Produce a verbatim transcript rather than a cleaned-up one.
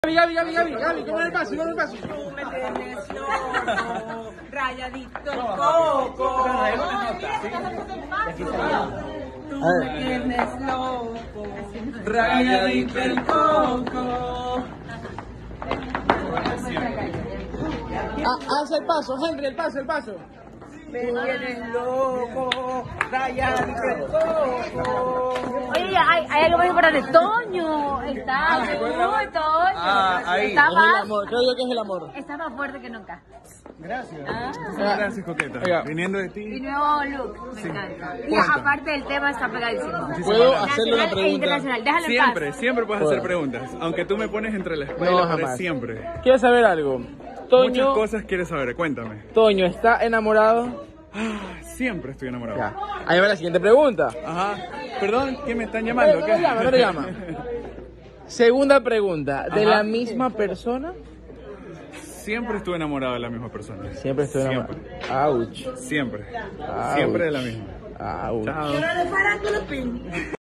Gaby, Gaby, Gaby, Gaby, Gaby, ¿cómo es el paso? ¿Cómo es el paso? Tú me tienes loco, rayadito el coco. Tú me tienes loco, rayadito el coco. Ah, haz el paso, Henry, el paso, el paso. Me tienes loco, rayadito el coco. Oye, hay, hay algo más importante. Toño, está muy Toño. Ah, ahí. Está Es el más, amor, creo yo que es el amor. está más fuerte que nunca. Gracias. Ah. Gracias, Coqueta. Oiga. Viniendo de Mi ti. nuevo look, me encanta. Y aparte del tema está pegadísimo. ¿Puedo hacerle Nacional una e pregunta? internacional. Déjalo en Siempre, paz. siempre puedes Puedo. hacer preguntas. Aunque tú me pones entre la espalda y No, la pared, jamás. siempre. Quiero saber algo. Muchas Toño, cosas quieres saber, cuéntame. Toño, ¿está enamorado? Ah, siempre estoy enamorado. Ya. Ahí va la siguiente pregunta. Ajá. Perdón, ¿quién me están No, llamando? no ¿Qué? te llama, no te llama. Segunda pregunta. ¿De Ajá. la misma persona? Siempre estuve enamorado de la misma persona. Siempre estoy enamorado. Siempre. Ouch. Siempre. Ouch. Siempre de la misma. Ouch. Chao. Yo no le paran con los pin.